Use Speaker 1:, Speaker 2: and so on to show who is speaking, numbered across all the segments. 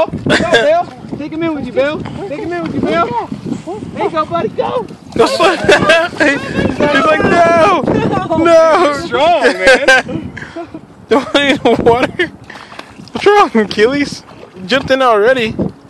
Speaker 1: Bell. Go, Bell. Take him in with you, Bell. Take him in with you, Bell. There you go, buddy. Go.
Speaker 2: He's like, no. No.
Speaker 1: You're strong, man.
Speaker 2: Don't need no water. What's wrong, Achilles? You jumped in already.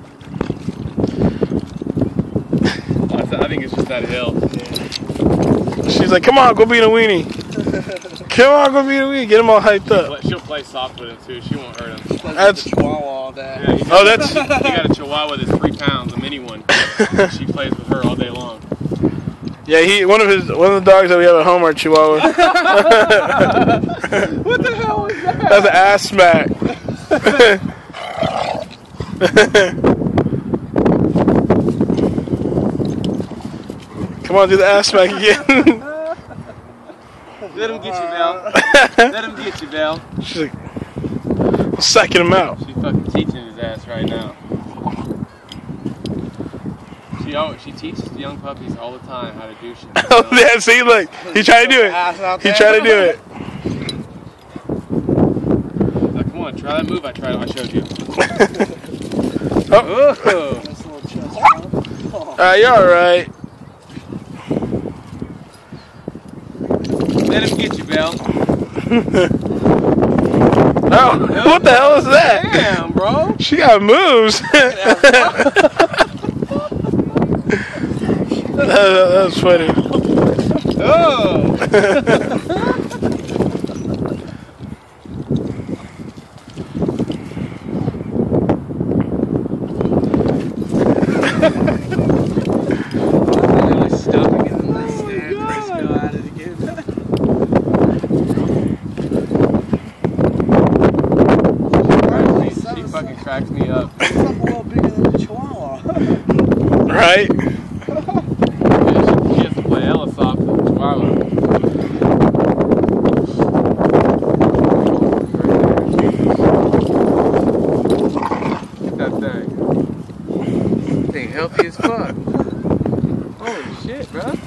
Speaker 1: I think it's just that hill.
Speaker 2: She's like, come on, go beat a weenie. Come on, go beat a weenie. Get him all hyped up.
Speaker 1: She'll play soft with him too. She won't hurt him.
Speaker 2: That's
Speaker 3: Chihuahua all day.
Speaker 1: Yeah,
Speaker 2: oh, that's.
Speaker 1: He got a Chihuahua that's 3 pounds, a mini one. She plays with her all day long.
Speaker 2: Yeah, one of the dogs that we have at home are Chihuahua.
Speaker 1: What the hell was that?
Speaker 2: That's an ass smack. Come on, do the ass smack again.
Speaker 1: Let him get you, Belle. Let him get you, Belle.
Speaker 2: She's like, sucking him out.
Speaker 1: She's fucking teaching his ass right now. She teaches the young puppies all the time how to do shit.
Speaker 2: Oh, yeah, see, look. He tried to do it. He tried to do it.
Speaker 1: Like, come on, try that move I showed you.
Speaker 2: Oh. You're alright.
Speaker 1: Let him get you, Belle.
Speaker 2: Oh, what the hell is that?
Speaker 1: Damn, bro.
Speaker 2: She got moves. That was funny.
Speaker 1: Oh. She fucking cracks me up.
Speaker 3: It's a little bigger than the Chihuahua.
Speaker 2: Right?
Speaker 1: She has to play hella soft with the Chihuahua. Get that thing. Thing healthy as fuck. Holy shit, bro.